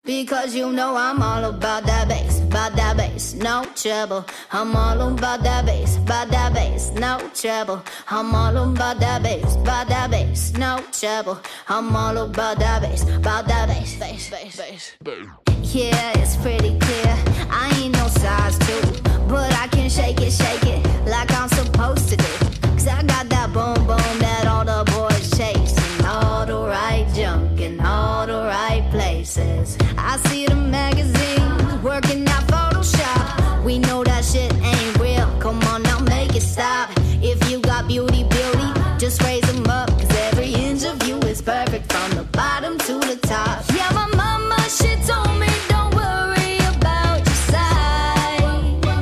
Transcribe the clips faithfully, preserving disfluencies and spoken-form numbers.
Because you know I'm all about that bass, about that bass, no trouble. I'm all about that bass, about that bass, no trouble. I'm all about that bass, about that bass, no trouble. I'm all about that bass, about that bass, bass, bass, bass. Yeah, it's pretty clear, I ain't no size two, but I can shake it, shake it like I'm supposed to do. Cause I got that boom boom that all the boys chasing, all the right junk in all the right places. I see the magazines working out Photoshop. We know that shit ain't real. Come on now, make it stop. If you got beauty, beauty, just raise them up. Cause every inch of you is perfect from the bottom to the top. Yeah, my mama, she told me don't worry about your size.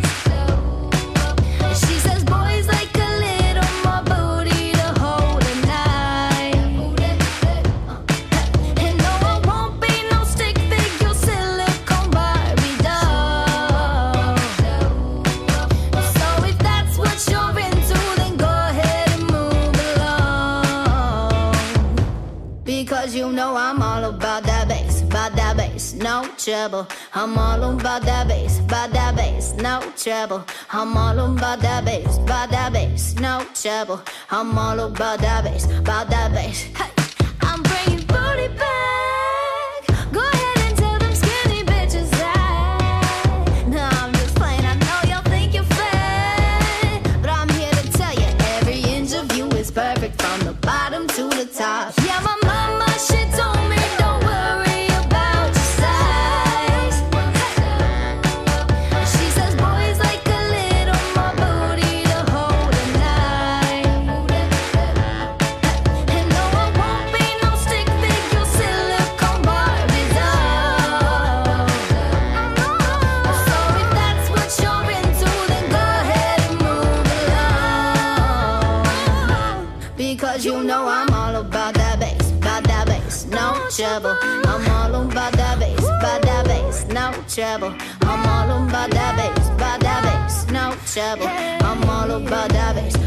She says boys like a little more booty to hold at night. And no, I won't be no stick figure silicone Barbie doll. So if that's what you're into, then go ahead and move along. Because you know I'm all about that bass, about that bass, no trouble. I'm all about that bass, about that bass, no trouble. I'm all about that bass, about that bass, no trouble. I'm all about that bass, about that bass. Hey, I'm bringing booty back. Go ahead and tell them skinny bitches that. No, I'm just playing, I know y'all think you're fat, but I'm here to tell you every inch of you is perfect from the bottom to the top. Yeah, my mama, she told me don't worry about your size. She says boys like a little more booty to hold at night. And no, I won't be no stick figure silicone Barbie doll. So if that's what you're into, then go ahead and move along. Because you know I'm all about that bass, about that bass, no trouble. I'm all about that bass, about that bass, no trouble. I'm all about that bass, about that bass, no trouble. I'm all about that bass,